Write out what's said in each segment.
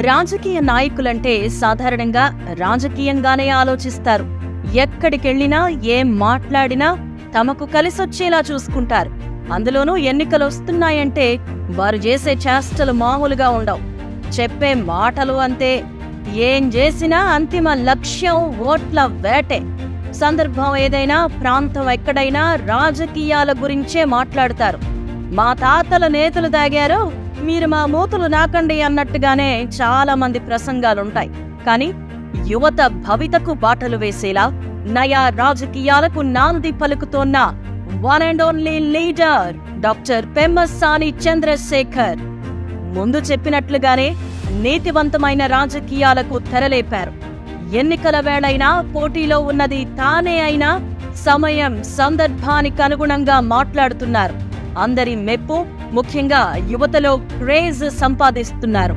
రాజకీయ నాయకులంటే సాధారణంగా రాజకీయంగానే ఆలోచిస్తారు. ఎక్కడికెళ్లినా ఏం మాట్లాడినా తమకు కలిసొచ్చేలా చూసుకుంటారు. అందులోనూ ఎన్నికలొస్తున్నాయంటే వారు చేసే చేష్టలు మామూలుగా ఉండవు. చెప్పే మాటలు అంతే. ఏం చేసినా అంతిమ లక్ష్యం ఓట్ల వేటే. సందర్భం ఏదైనా, ప్రాంతం ఎక్కడైనా రాజకీయాల గురించే మాట్లాడతారు. మా తాతల నేతలు దాగారు, మీరు మా మూతులు నాకండి అన్నట్టుగానే చాలా మంది ప్రసంగాలుంటాయి. కానీ యువత భవితకు బాటలు వేసేలా నయా రాజకీయాలకు నాంది పలుకుతోన్న one and only leader doctor Pemmasani Chandrasekhar ముందు చెప్పినట్లుగానే నీతివంతమైన రాజకీయాలకు తెరలేపారు. ఎన్నికల వేళైనా, పోటీలో ఉన్నది తానే అయినా సమయం సందర్భానికి అనుగుణంగా మాట్లాడుతున్నారు. అందరి మెప్పు, ముఖ్యంగా యువతలో క్రేజ్ సంపాదిస్తున్నారు.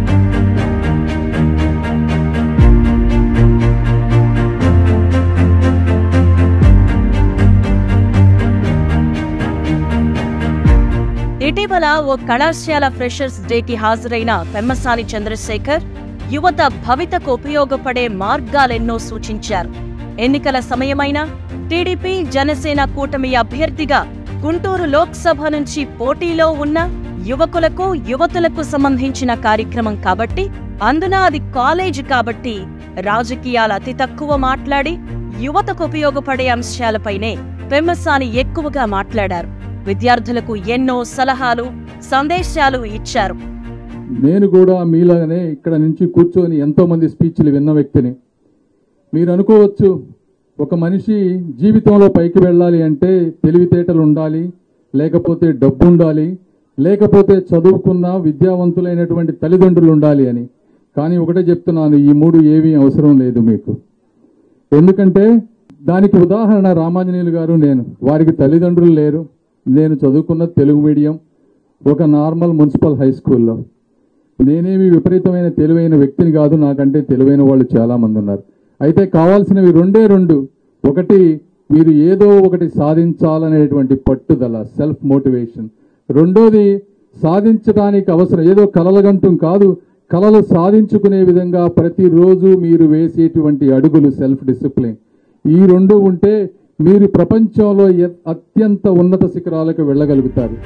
ఇటీవల ఓ కళాశాల ఫ్రెషర్స్ డేకి హాజరైన పెమ్మసాని చంద్రశేఖర్ యువత భవితకు ఉపయోగపడే మార్గాలెన్నో సూచించారు. ఎన్నికల సమయమైనా టీడీపీ, జనసేన కూటమి అభ్యర్థిగా గుంటూరు లోక్సభ నుంచి పోటీలో ఉన్న యువకులకు, యువతులకు సంబంధించిన కార్యక్రమం కాబట్టి, అందున అది కాలేజీ కాబట్టి రాజకీయాల అతి తక్కువ మాట్లాడి యువతకు ఉపయోగపడే అంశాలపైనే పెమ్మసాని ఎక్కువగా మాట్లాడారు. విద్యార్థులకు ఎన్నో సలహాలు, సందేశాలు ఇచ్చారు. నేను కూడా మీలాగనే ఇక్కడ నుంచి కూర్చొని ఎంతో మంది స్పీచ్లు విన్న వ్యక్తిని. మీరు అనుకోవచ్చు, ఒక మనిషి జీవితంలో పైకి వెళ్ళాలి అంటే తెలివితేటలు ఉండాలి, లేకపోతే డబ్బు ఉండాలి, లేకపోతే చదువుకున్న విద్యావంతులైనటువంటి తల్లిదండ్రులు ఉండాలి అని. కానీ ఒకటే చెప్తున్నాను, ఈ మూడు ఏమీ అవసరం లేదు మీకు. ఎందుకంటే దానికి ఉదాహరణ రామాంజనేయులు గారు, నేను. వారికి తల్లిదండ్రులు లేరు. నేను చదువుకున్న తెలుగు మీడియం, ఒక నార్మల్ మున్సిపల్ హై స్కూల్లో. నేనేమి విపరీతమైన తెలివైన వ్యక్తిని కాదు, నాకంటే తెలివైన వాళ్ళు చాలామంది ఉన్నారు. అయితే కావాల్సినవి రెండే రెండు. ఒకటి, మీరు ఏదో ఒకటి సాధించాలనేటువంటి పట్టుదల, సెల్ఫ్ మోటివేషన్. రెండోది, సాధించడానికి అవసరం ఏదో కలలగంటం కాదు, కలలు సాధించుకునే విధంగా ప్రతిరోజు మీరు వేసేటువంటి అడుగులు, సెల్ఫ్ డిసిప్లిన్. ఈ రెండు ఉంటే మీరు ప్రపంచంలో అత్యంత ఉన్నత శిఖరాలకు వెళ్ళగలుగుతారు.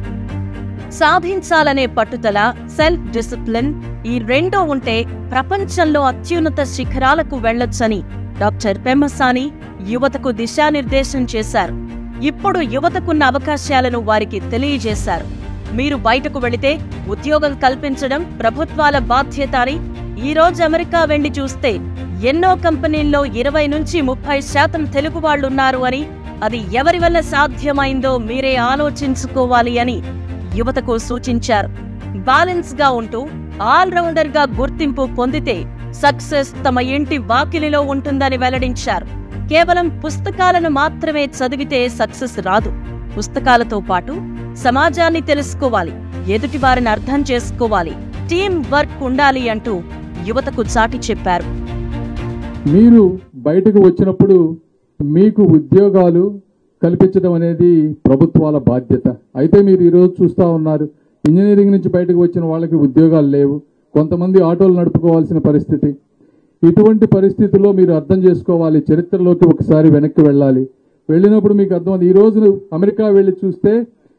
సాధించాలనే పట్టుదల, సెల్ఫ్ డిసిప్లిన్, ఈ రెండో ఉంటే ప్రపంచంలో అత్యున్నత శిఖరాలకు వెళ్లొచ్చని డాక్టర్ పెమ్మసాని యువతకు దిశానిర్దేశం చేశారు. ఇప్పుడు యువతకున్న అవకాశాలను వారికి తెలియజేశారు. మీరు బయటకు వెళితే ఉద్యోగం కల్పించడం ప్రభుత్వాల బాధ్యత అని. ఈ రోజు అమెరికా వెళ్లి చూస్తే ఎన్నో కంపెనీల్లో 20-30% తెలుగు వాళ్లున్నారు అని. అది ఎవరి వల్ల సాధ్యమైందో మీరే ఆలోచించుకోవాలి అని యువతకు సూచించారు. బ్యాలెన్స్ గా ఉంటూ ఆల్రౌండర్ గా గుర్తింపు పొందితే సక్సెస్ తమ ఇంటి వాకిలిలో ఉంటుందని వెల్లడించారు. కేవలం పుస్తకాలను మాత్రమే చదివితే సక్సెస్ రాదు. పుస్తకాలతో పాటు సమాజాన్ని తెలుసుకోవాలి, ఎదుటివారిని అర్థం చేసుకోవాలి, టీం వర్క్ ఉండాలి అంటూ యువతకు చాటి చెప్పారు. మీరు బయటకు వచ్చినప్పుడు మీకు ఉద్యోగాలు కల్పించడం అనేది ప్రభుత్వాల బాధ్యత. అయితే మీరు ఈరోజు చూస్తూ ఉన్నారు, ఇంజనీరింగ్ నుంచి బయటకు వచ్చిన వాళ్ళకి ఉద్యోగాలు లేవు. కొంతమంది ఆటోలు నడుపుకోవాల్సిన పరిస్థితి. ఇటువంటి పరిస్థితుల్లో మీరు అర్థం చేసుకోవాలి, చరిత్రలోకి ఒకసారి వెనక్కి వెళ్ళాలి. వెళ్ళినప్పుడు మీకు అర్థం, ఈ రోజు అమెరికా వెళ్ళి చూస్తే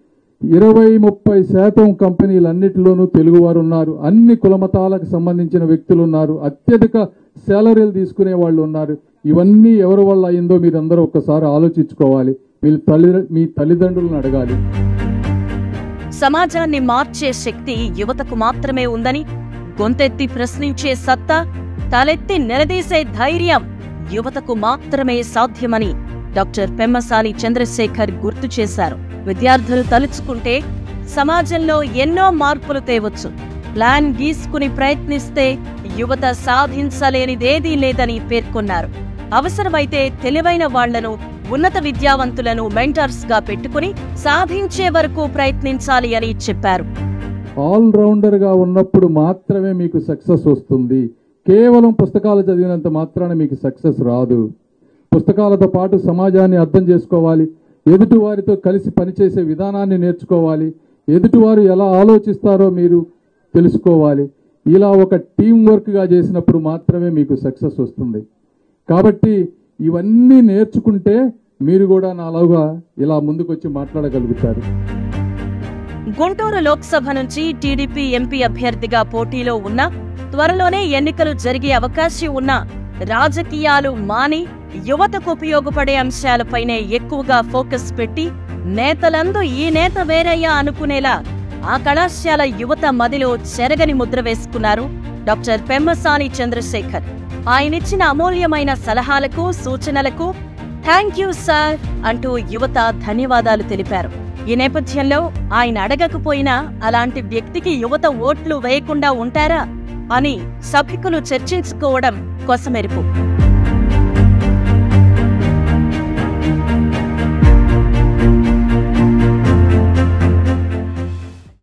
20-30% కంపెనీలన్నిటిలోనూ తెలుగువారు ఉన్నారు. అన్ని కులమతాలకు సంబంధించిన వ్యక్తులు ఉన్నారు. అత్యధిక శాలరీలు తీసుకునే వాళ్ళు ఉన్నారు. ఇవన్నీ ఎవరి వల్ల అయిందో మీరందరూ ఒక్కసారి ఆలోచించుకోవాలి. మీ తల్లిదండ్రులను అడగాలి. సమాజాన్ని మార్చే శక్తి యువతకు మాత్రమే ఉందని, గొంతెత్తి ప్రశ్నించే సత్తా, తలెత్తి నిలదీసే ధైర్యం యువతకు మాత్రమే సాధ్యమని డాక్టర్ పెమ్మసాని చంద్రశేఖర్ గుర్తు చేశారు. విద్యార్థులు తలుచుకుంటే సమాజంలో ఎన్నో మార్పులు తేవచ్చు. ప్లాన్ గీసుకుని ప్రయత్నిస్తే యువత సాధించలేనిదేదీ లేదని పేర్కొన్నారు. అవసరమైతే తెలివైన వాళ్లను, ఉన్నత విద్యావంతులను మెంటర్స్ గా పెట్టుకుని సాధించే వరకు ప్రయత్నించాలి అని చెప్పారు. ఆల్రౌండర్ గా ఉన్నప్పుడు మాత్రమే మీకు సక్సెస్ వస్తుంది. కేవలం పుస్తకాలు చదివినంత మాత్రాన మీకు సక్సెస్ రాదు. పుస్తకాలతో పాటు సమాజాన్ని అర్థం చేసుకోవాలి, ఎదుటివారితో కలిసి పనిచేసే విధానాన్ని నేర్చుకోవాలి, ఎదుటివారు ఎలా ఆలోచిస్తారో మీరు తెలుసుకోవాలి. ఇలా ఒక టీం వర్క్గా చేసినప్పుడు మాత్రమే మీకు సక్సెస్ వస్తుంది. కాబట్టి ఇవన్నీ నేర్చుకుంటే మీరు కూడా నాలాగా ఇలా ముందుకొచ్చి మాట్లాడగలుగుతారు. గుంటూరు లోక్సభ నుంచి టీడీపీ ఎంపీ అభ్యర్థిగా పోటీలో ఉన్న, త్వరలోనే ఎన్నికలు జరిగే అవకాశం ఉన్న, రాజకీయాలు మాని యువతకు ఉపయోగపడే అంశాలపైనే ఎక్కువగా ఫోకస్ పెట్టి నేతలందు ఈ నేత వేరయ్యా అనుకునేలా ఆ కళాశాల యువత మదిలో చెరగని ముద్ర వేసుకున్నారు డాక్టర్ పెమ్మసాని చంద్రశేఖర్. ఆయనిచ్చిన అమూల్యమైన సలహాలకు, సూచనలకు థ్యాంక్ యూ సార్ అంటూ యువత ధన్యవాదాలు తెలిపారు. ఈ నేపథ్యంలో ఆయన అడగకపోయినా అలాంటి వ్యక్తికి యువత ఓట్లు వేయకుండా ఉంటారా అని సభికులు చర్చించుకోవడం కొసమెరుపు.